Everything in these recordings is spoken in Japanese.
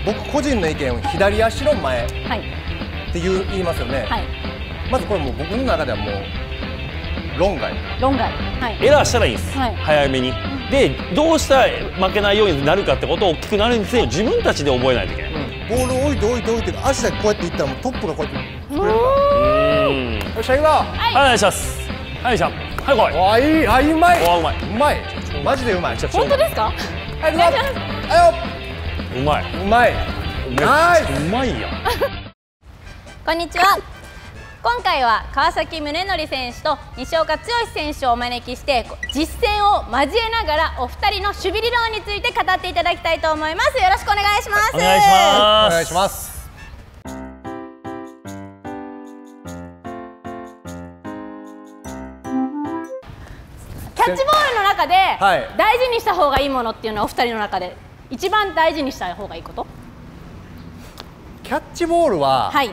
僕個人の意見、左足の前って言いますよね。はい、まずこれもう僕の中ではもう論外。 はい、 エラーしたらいいです、はい、早めに。でどうしたら負けないようになるかってことを大きくなるにせよ自分たちで覚えないといけない。 ボールを置いて足だけこうやっていったらもうトップがこうやって作れるから。よっしゃ行くぞ。 はい、お願いします。はい、じゃあ、はい、来い。 あ、いい、あ、うまい。 うまい。 うまい。マジでうまい。 本当ですか？ はい、行くぞ。はいよ。 うまい。 うまい。ナイス。 うまいやん。 こんにちは。今回は川崎宗則選手と西岡剛選手をお招きして実践を交えながらお二人の守備理論について語っていただきたいと思います。よろしくお願いします。 お願いします。 お願いします。 キャッチボールの中で大事にした方がいいものっていうのはお二人の中で一番大事にした方がいいこと？ キャッチボールは、はい、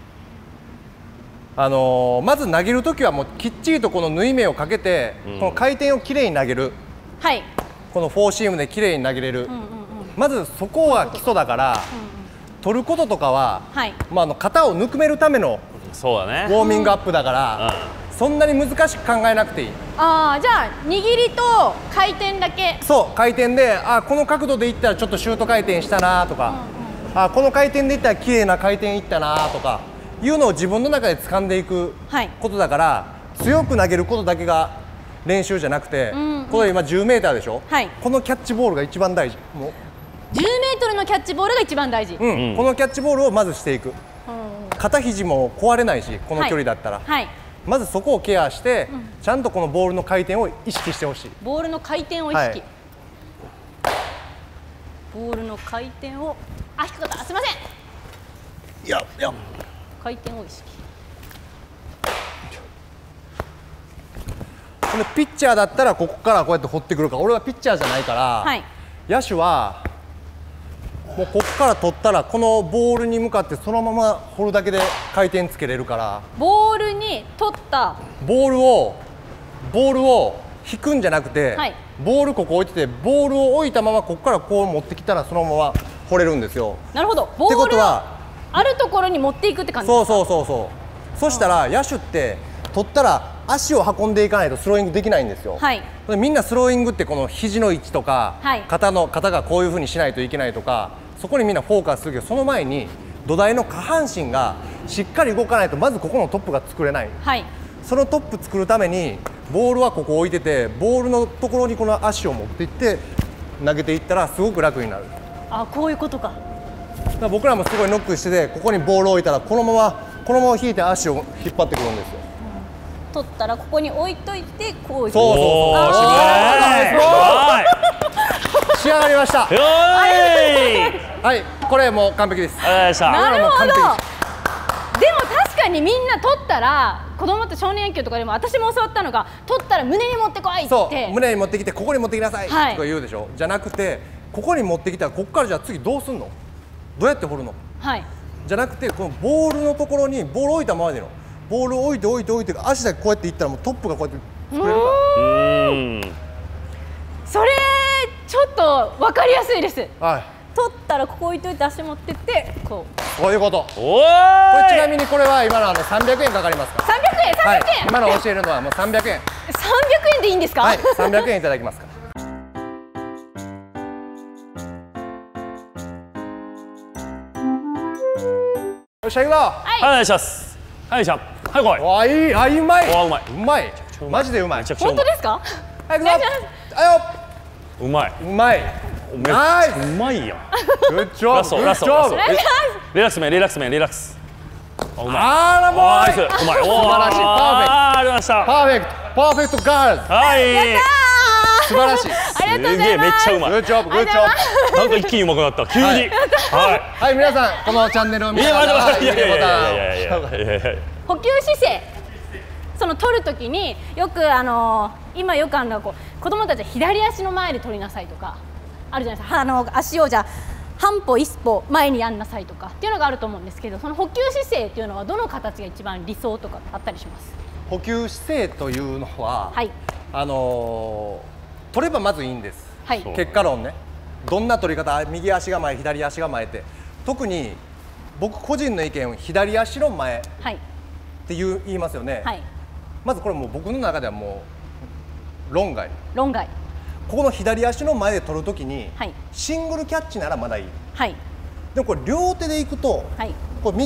まず投げるときはもうきっちりとこの縫い目をかけて、この回転をきれいに投げる、はい、このフォーシームできれいに投げれる、まずそこは基礎だから、取ることとかは、はい、まあ型をぬくめるためのそうだね、 ウォーミングアップだから、そんなに難しく考えなくていい。 ああ、じゃあ握りと回転だけ。 そう、回転で、あ、この角度でいったらちょっとシュート回転したなとか、あ、この回転でいったら綺麗な回転いったなとかいうのを自分の中で掴んでいくことだから、はい、強く投げることだけが練習じゃなくて、これ今10メーターでしょ、はい、このキャッチボールが一番大事。もう 10メートルのキャッチボールが一番大事。 このキャッチボールをまずしていく。肩肘も壊れないし、この距離だったら、はい、まずそこをケアして、ちゃんとこのボールの回転を意識してほしい。 ボールの回転を意識、はい、ボールの回転を、あ、低かった、すみません。 いや回転を意識。 でピッチャーだったらここからこうやって掘ってくるから、俺はピッチャーじゃないから、はい、野手はもうここから取ったらこのボールに向かってそのまま掘るだけで回転つけれるから。 ボールに取ったボールを引くんじゃなくて、はい、ボールここ置いてて、ボールを置いたままここからこう持ってきたらそのまま掘れるんですよ。 なるほど。ボールはあるところに持っていくって感じですか？そう。そしたら野手って取ったら足を運んでいかないとスローイングできないんですよ。はい、みんなスローイングってこの肘の位置とか、はい、肩がこういうふうにしないといけないとか、そこにみんなフォーカスするけど、その前に土台の下半身がしっかり動かないとまずここのトップが作れない。はい、そのトップ作るためにボールはここ置いてて、ボールのところにこの足を持っていって投げていったらすごく楽になる。 あ、こういうことか。 僕らもすごいノックしてて、ここにボールを置いたらこのまま引いて足を引っ張ってくるんですよ。 取ったらここに置いといてこう。 そう仕上がりました。はい、これもう完璧です。 なるほど。でも確かにみんな取ったら、子供って少年野球とかでも私も教わったのが、取ったら胸に持ってこいって。 そう胸に持ってきて、ここに持ってきなさいとか言うでしょ。じゃなくて、ここに持ってきたらここからじゃあ次どうすんの、どうやって掘るの、はい、じゃなくて、このボールのところにボール置いたままでのボールを置いて足だけこうやっていったらもうトップがこうやって作れるから。 それちょっと分かりやすいです。はい、取ったらここ置いといて足持ってってこういうこと。これちなみにこれは今の300円かかりますから。300円、 はい、今の教えるのはもう300円。300 円でいいんですか？ はい、300円いただきますから。よっしゃ行くぞ。 はい、お願いします。はい、じゃあ、はい、来い。 わ、いい、あ、うまい。 うまい。 マジでうまい。 本当ですか？ はい、行くぞ。あよ。 うまい。 ナイス。 うまいやん。 グッジョブ。 ラスト。リラックスメン、リラックス。 うまい。あら、もう。 うまい。素晴らしい。 パーフェクト。 ありました。 パーフェクトガールズ。 はい。 素晴らしい。 ありがとうございます。 めっちゃうまい。 グッジョブ。 なんか一気にうまくなった。急に。 はい、皆さん、このチャンネルを見ながら、いいねボタン。 補給姿勢。その取るときによく今よく子供たちは左足の前で取りなさいとかあるじゃないですか。足をじゃあ半歩一歩前にやんなさいとかっていうのがあると思うんですけど、その補給姿勢っていうのはどの形が一番理想とかあったりします？ 補給姿勢というのは、はい、取ればまずいいんです。はい、結果論ね。どんな取り方、右足が前左足が前って特に僕個人の意見、左足の前って言いますよね、はい、まずこれもう僕の中ではもう論外。ここの左足の前で取るときに、はい、シングルキャッチならまだいい、はい、でもこれ両手でいくと、はい、これ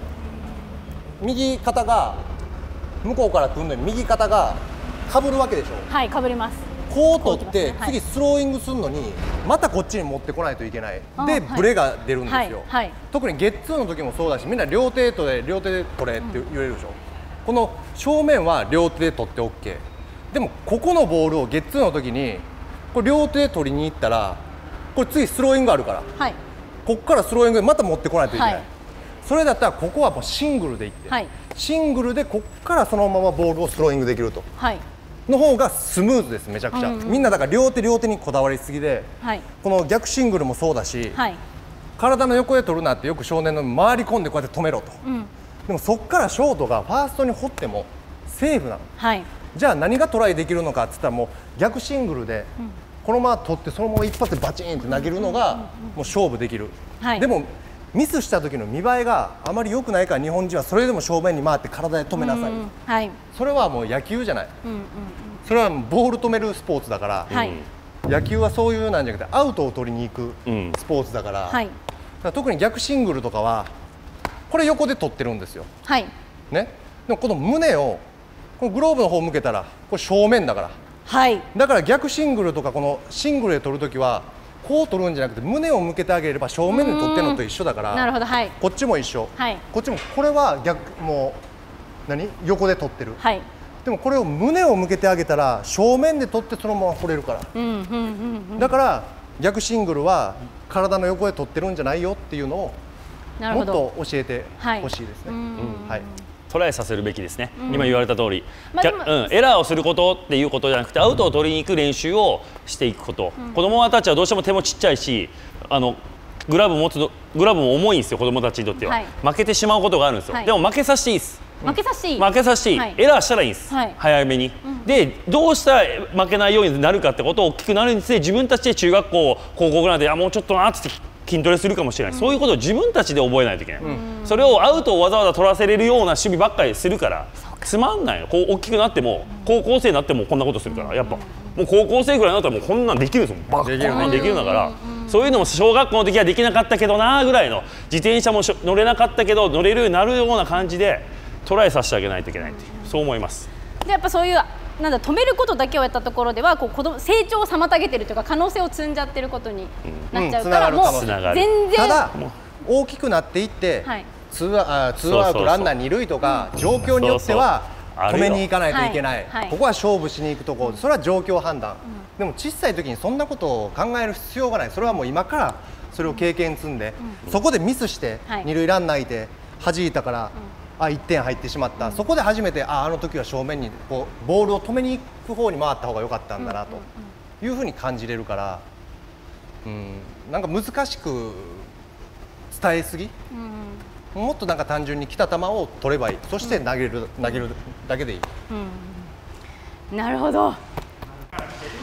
右肩が向こうから来るのに右肩がかぶるわけでしょ。はい、かぶります。こう取って次スローイングするのにまたこっちに持ってこないといけないで、ブレが出るんですよ。特にゲッツーの時もそうだし、みんな両手で取れって言われるでしょ。この正面は両手で取って OK。 でもここのボールをゲッツーの時にこれ両手で取りに行ったら、これ次スローイングあるから、はい、ここからスローイングでまた持ってこないといけない、はい、それだったらここはもうシングルでいって、はい、シングルでここからそのままボールをスローイングできると、はい、の方がスムーズです。めちゃくちゃ、みんなだから両手にこだわりすぎで、はい、この逆シングルもそうだし、はい、体の横で取るなってよく少年の回り込んでこうやって止めろと、でもそっからショートがファーストに放ってもセーフなの、はい、じゃあ何がトライできるのかって言ったら、もう逆シングルでこのまま取ってそのまま一発でバチンって投げるのがもう勝負できる、はい、でもミスした時の見栄えがあまり良くないから、日本人はそれでも正面に回って体で止めなさい、はい、それはもう野球じゃない、それはボール止めるスポーツだから、はい、野球はそういうなんじゃなくてアウトを取りに行くスポーツだから、はい、だから特に逆シングルとかはこれ横で取ってるんですよ、はい、ね、でもこの胸をこのグローブの方向けたらこれ正面だから、はい、だから逆シングルとかこのシングルで取るときはこう取るんじゃなくて胸を向けてあげれば正面で取ってるのと一緒だから、なるほど、はい、こっちも一緒、はい、こっちもこれはもう横で取ってる、はい、でもこれを胸を向けてあげたら正面で取ってそのまま掘れるから、だから逆シングルは体の横で取ってるんじゃないよっていうのをもっと教えてほしいですね。はい、 トライさせるべきですね、今言われた通り、エラーをすることっていうことじゃなくて、アウトを取りに行く練習をしていくこと、子どもたちはどうしても手もちっちゃいし、グラブも重いんですよ、子どもたちにとっては、はい、負けてしまうことがあるんですよ、はい、でも負けさせていいです。負けさせていい、はい、エラーしたらいいんです、はい、早めに、でどうしたら負けないようになるかってことを大きくなるにつれ、自分たちで中学校高校ぐらいでもうちょっとなって筋トレするかもしれない、そういうことを自分たちで覚えないといけない、それをアウトをわざわざ取らせれるような守備ばっかりするからつまんないの。こう大きくなっても高校生になってもこんなことするから、やっぱもう高校生ぐらいになったらもうこんなんできるんですよ、バッコーンできるんだから、そういうのも小学校の時はできなかったけどなぐらいの、自転車も乗れなかったけど乗れるようになるような感じでトライさせてあげないといけないっていう、そう思います。 でやっぱそういう止めることだけをやったところでは成長を妨げてるというか、可能性を積んじゃってることになっちゃうから、もう全然ただ大きくなっていって、はい、ツーアウトランナー二塁とか状況によっては止めに行かないといけない、ここは勝負しに行くところ、それは状況判断、でも小さい時にそんなことを考える必要がない。それはもう今からそれを経験積んで、そこでミスして二塁ランナーいて弾いたから、1点入ってしまった、そこで初めてあの時は正面にボールを止めに行く方に回った方が良かったんだなというふうに感じれるから、なんか難しく伝えすぎ、もっとなんか単純に来た球を取ればいい、そして投げるだけでいい。 なるほど。 今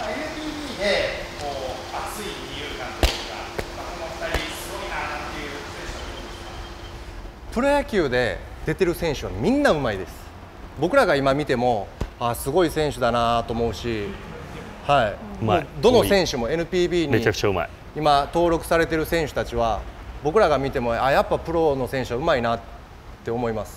NPB でこう熱い二遊間というか、この2人すごいなっていう選手はどうですか？ プロ野球で出てる選手はみんなうまいです。僕らが今見てもすごい選手だなと思うし、はい、どの選手も NPB に今登録されてる選手たちは僕らが見てもやっぱプロの選手はうまいなって思います。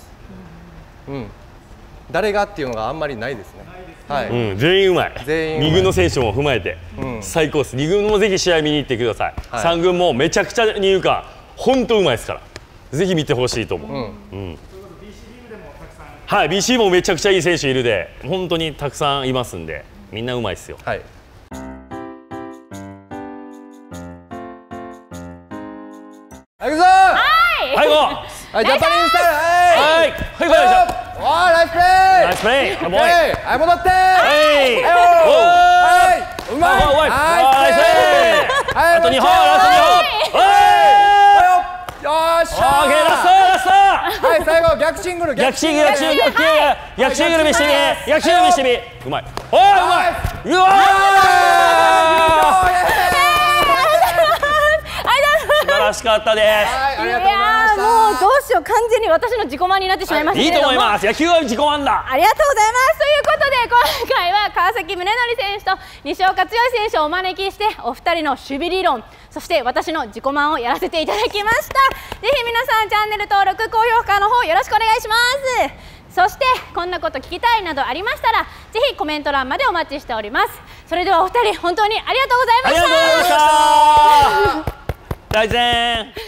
誰がっていうのがあんまりないですね。はい、 全員うまい。2軍の選手も踏まえて、最高です。2軍もぜひ試合見に行ってください。3軍もめちゃくちゃ二遊間本当うまいですから、ぜひ見てほしいと思う。はい、BC もめちゃくちゃいい選手いるで、本当にたくさんいますんで、みんなうまいですよ。はい。 はい、行くぞー。 はい、 はい、ジャパニーズスタイル。 はい、 はい、ナイスプレー。 ナイスプレー。 はい、戻って。 はい、 うまい。 ナイスプレー。あと2本、ラスト2本。 よーしゃー。 ラスト。 はい、最後逆シングル見してみ。 うまい。おー、うまい。うわー。素晴ら晴らしかったです。 いやもうどうしよう、完全に私の自己満になってしまいましたけれども、 いいと思います。野球は自己満だ。 ありがとうございます。ということで今回は川崎宗則選手と西岡剛選手をお招きして、お二人の守備理論、そして私の自己満をやらせていただきました。ぜひ皆さんチャンネル登録、高評価の方よろしくお願いします。そしてこんなこと聞きたいなどありましたら、ぜひコメント欄までお待ちしております。それではお二人本当にありがとうございました。 ありがとうございました。大然。